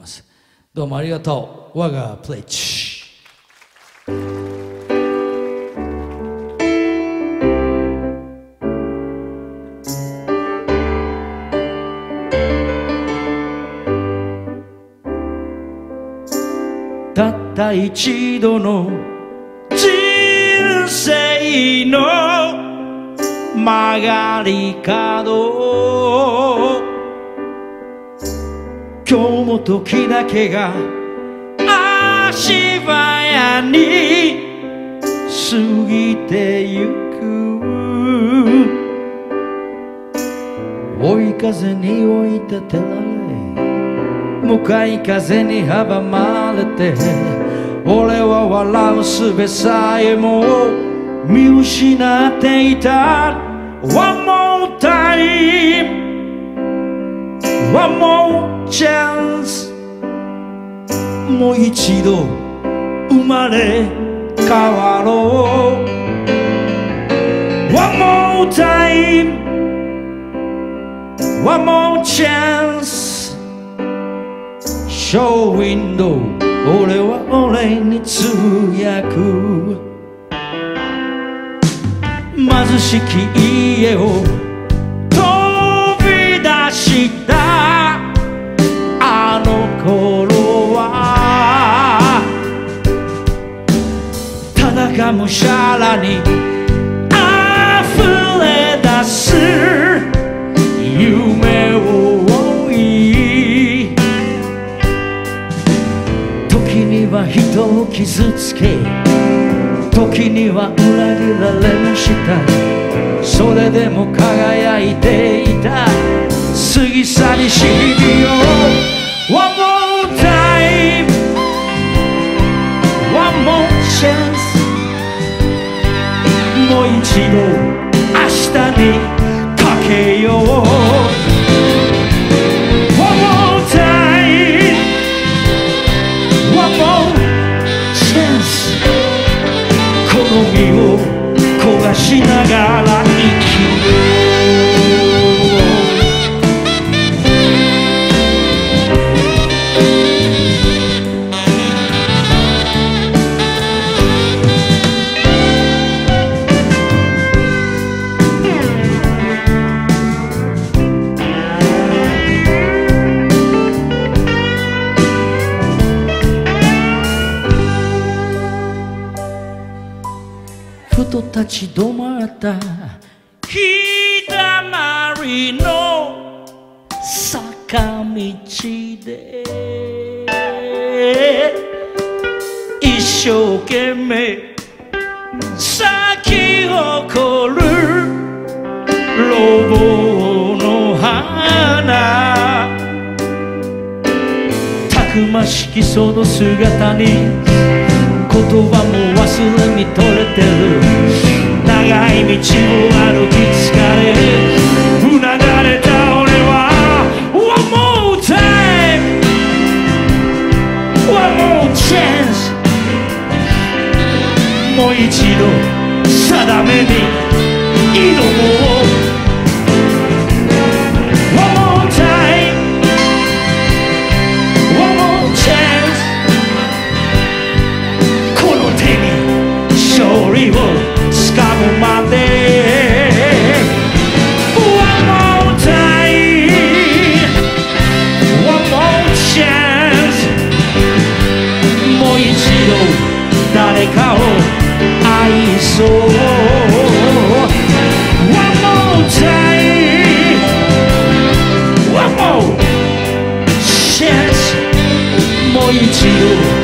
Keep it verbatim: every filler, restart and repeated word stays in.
ます。どうもありがとう。我がプレイチ。たった一度の人生の曲がり角、今日も時だけが足早に過ぎてゆく。追い風に追い立てられ、向かい風に阻まれて、俺は笑う術さえも見失っていた。 One more time, one more chance、 もう一度生まれ変わろう。 One more time, one more chance、ショーウィンドウ、俺は俺につぶやく。貧しき家を飛び出したあの頃は、ただがむしゃらに溢れ出す夢を追い、時には人を傷つけ、時には裏切られもした。それでも輝いていた過ぎ去りし日々を。 One more time, one more chance、 もう一度明日にかけよう。身を焦がしながら生きよう。ふと立ち止まった日だまりの坂道で、一生懸命咲き誇る路傍の花、たくましきその姿に言葉も忘れに取れてる。長い道を歩き疲れ、うなだれた俺は One more time, one more chance、 もう一度定めに挑もう。 One more time, one more chance、勝利をつかむまで。 One more time, one more chance、 もう一度誰かを愛そう。 One more time, one more chance、 もう一度